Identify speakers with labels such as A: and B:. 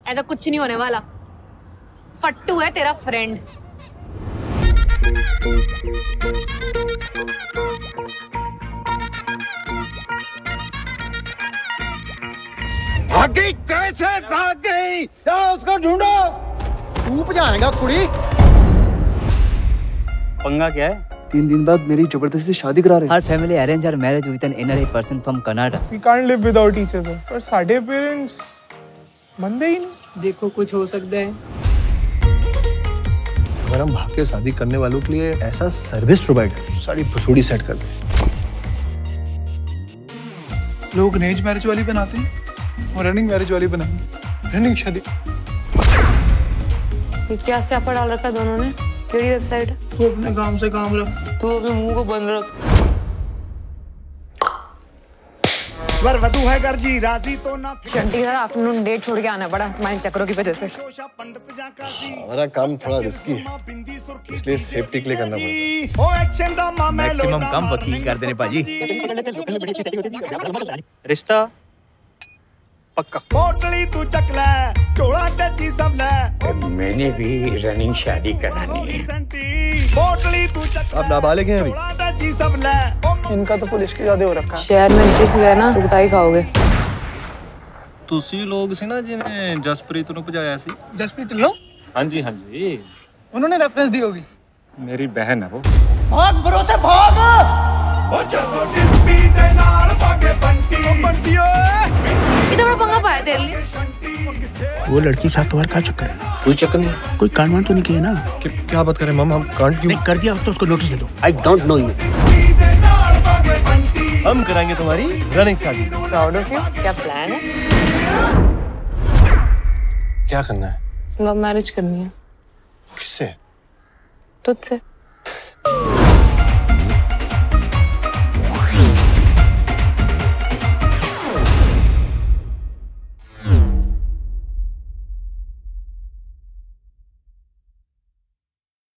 A: ऐसा कुछ नहीं होने वाला। फट्टू है तेरा फ्रेंड।
B: भाग गई? कैसे भाग गई? जाओ उसको ढूंढो।
C: तू भजाएगा कुड़ी?
D: पंगा क्या है?
E: 3 दिन बाद मेरी जबरदस्ती शादी करा रहे हैं।
F: Our family arranged our marriage with an NRI person from Canada.
G: We can't live without each other. पर साढ़े पेरेंट्स बंदे ही नहीं।
F: देखो कुछ हो सकता है।
C: अगर हम भाग के शादी करने वालों के लिए ऐसा सर्विस प्रोवाइड करें, सारी प्रोसीडी सेट कर दें।
E: लोग अरेंज मैरिज वाली बनाते हैं और रनिंग मैरिज वाली बनाएंगे। रनिंग शादी।
A: ये क्या स्यापा डाल रखा दोनों ने? केड़ी वेबसाइट है?
E: तू अपने काम से काम रख।
F: तू अपने मुंह को बंद रख।
B: वरवधु है गर्जी राजी तो ना।
A: चंटी सर आफ्टरनून डेट छोड़ के आना पड़ा तुम्हारे चक्करों की वजह से।
C: हमारा काम थोड़ा रिस्की है, इसलिए सेफ्टी के लिए करना पड़ता है।
D: मैक्सिमम कम वकील कर देने पाजी। रिश्ता पक्का।
B: पोटली तू चक ले, टोला टची सब ले।
H: मैंने भी रनिंग शादी करानी है।
B: पोटली तू चक ले,
C: आप नाबालिग हैं अभी?
B: टोला टची सब ले।
E: इनका तो फुल इश्क ज्यादा हो रखा है।
A: शहर में दिख गया ना तो कुटाई खाओगे।
D: ਤੁਸੀਂ ਲੋग ਸੀ ਨਾ ਜਿਵੇਂ ਜਸਪ੍ਰੀਤ ਨੂੰ ਭਜਾਇਆ ਸੀ।
E: जसप्रीत ढिल्लों?
D: ਹਾਂਜੀ ਹਾਂਜੀ
E: उन्होंने रेफरेंस दी होगी।
D: ਮੇਰੀ ਬਹਿਨ ਹੈ वो।
E: भाग भरोसे भाग।
B: ओ जदों डिस्पी दे नाल भागे बंटी। ओ बंटी ओए।
A: इतना बड़ा पंगा पाया तेरे लिए।
H: वो लड़की साथ तुम्हारा क्या चक्कर है?
C: कोई चक्कर नहीं।
H: कोई कांड तो नहीं किया ना?
C: क्या बात करें मम, हम कांड क्यों?
H: नहीं कर दिया तो उसको नोटिस दे दो। I don't know you.
C: हम कराएंगे तुम्हारी रनिंग शादी।
A: Proud of you. क्या प्लान है?
C: क्या करना है?
A: लव मैरिज करनी है।
C: किससे?
A: तुझसे।